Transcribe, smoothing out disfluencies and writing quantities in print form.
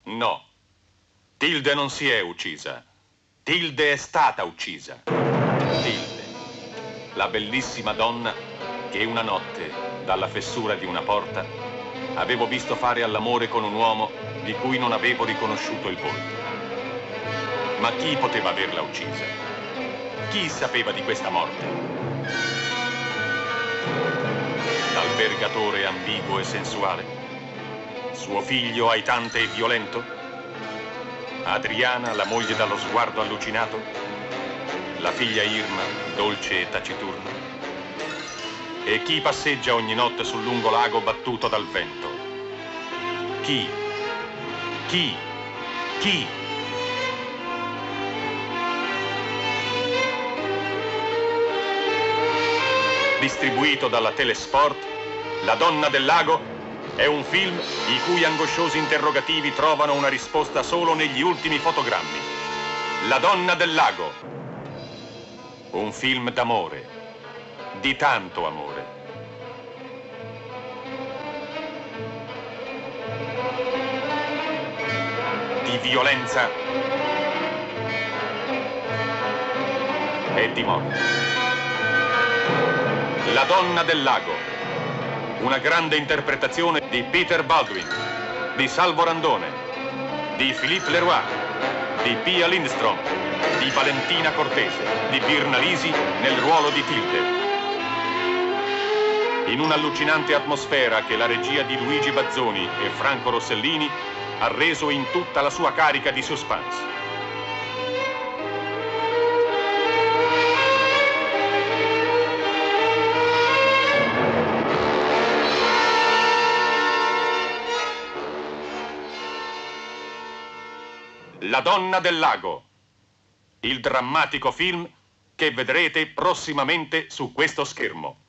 No, Tilde non si è uccisa. Tilde è stata uccisa. Tilde, la bellissima donna che una notte, dalla fessura di una porta, avevo visto fare all'amore con un uomo di cui non avevo riconosciuto il volto. Ma chi poteva averla uccisa? Chi sapeva di questa morte? L'albergatore ambiguo e sensuale? Suo figlio aitante e violento? Adriana, la moglie dallo sguardo allucinato? La figlia Irma, dolce e taciturna? E chi passeggia ogni notte sul lungo lago battuto dal vento? Chi? Chi? Chi? Distribuito dalla Telesport, La donna del lago è un film i cui angosciosi interrogativi trovano una risposta solo negli ultimi fotogrammi. La donna del lago. Un film d'amore, di tanto amore. Di violenza e di morte. La donna del lago. Una grande interpretazione di Peter Baldwin, di Salvo Randone, di Philippe Leroy, di Pia Lindstrom, di Valentina Cortese, di Virna Lisi nel ruolo di Tilde. In un'allucinante atmosfera che la regia di Luigi Bazzoni e Franco Rossellini ha reso in tutta la sua carica di suspense. La donna del lago, il drammatico film che vedrete prossimamente su questo schermo.